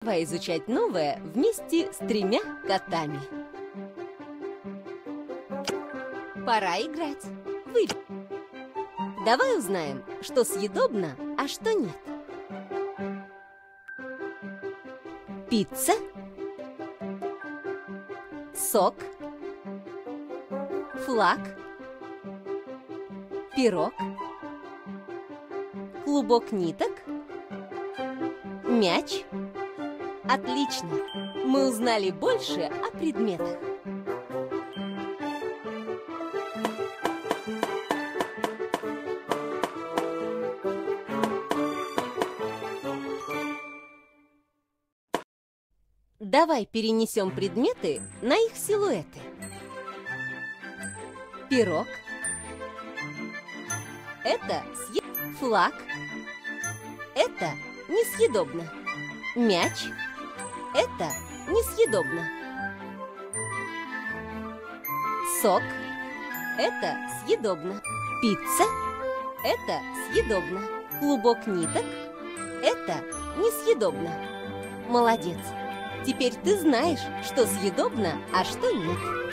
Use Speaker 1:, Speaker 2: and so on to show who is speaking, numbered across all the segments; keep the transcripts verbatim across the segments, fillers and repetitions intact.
Speaker 1: Давай изучать новое вместе с тремя котами. Пора играть. Выбери. Давай узнаем, что съедобно, а что нет. Пицца, сок, флаг, пирог, клубок ниток, мяч. Отлично! Мы узнали больше о предметах. Давай перенесем предметы на их силуэты. Пирог. Это съе... Флаг. Это несъедобно. Мяч. Это несъедобно. Сок. Это съедобно. Пицца. Это съедобно. Клубок ниток. Это несъедобно. Молодец! Теперь ты знаешь, что съедобно, а что нет.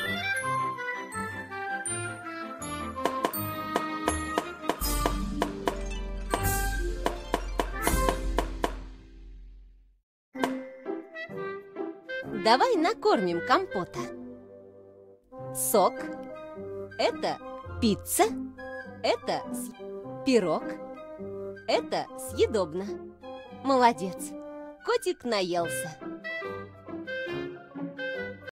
Speaker 1: Давай накормим компота. Сок. Это пицца. Это пирог. Это съедобно. Молодец. Котик наелся.